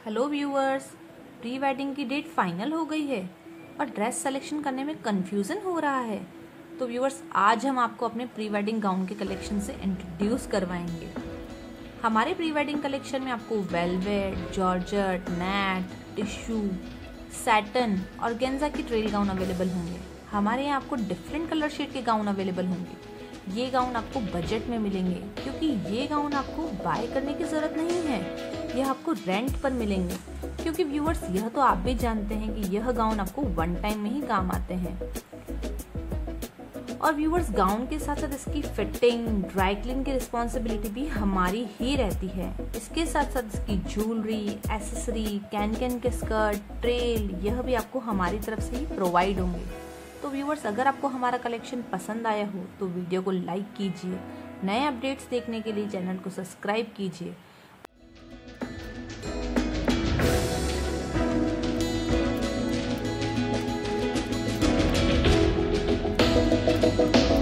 Hello viewers, pre wedding की date final हो गई है और ड्रेस सिलेक्शन करने में कंफ्यूजन हो रहा है। तो व्यूअर्स, आज हम आपको अपने प्री वेडिंग गाउन के कलेक्शन से इंट्रोड्यूस करवाएंगे। हमारे प्री वेडिंग कलेक्शन में आपको velvet, georgette, net, tissue, satin और गेंजा की ट्रेल गाउन अवेलेबल होंगे। हमारे यहाँ आपको डिफरेंट कलर शेड के गाउन अवेलेबल होंगे। ये गाउन आपको बजट में मिलेंगे क्योंकि ये गाउन आपको बाय करने की ज़रूरत नहीं है, यह आपको रेंट पर मिलेंगे। क्योंकि व्यूअर्स, यह तो आप भी जानते हैं कि यह गाउन आपको वन टाइम में ही काम आते हैं। और व्यूअर्स, गाउन के साथ साथ इसकी फिटिंग, ड्राई क्लीन की रिस्पॉन्सिबिलिटी भी हमारी ही रहती है। इसके साथ साथ इसकी ज्वेलरी, एसेसरी, कैन के स्कर्ट, ट्रेल, यह भी आपको हमारी तरफ से ही प्रोवाइड होंगे। तो व्यूअर्स, अगर आपको हमारा कलेक्शन पसंद आया हो तो वीडियो को लाइक कीजिए। नए अपडेट्स देखने के लिए चैनल को सब्सक्राइब कीजिए।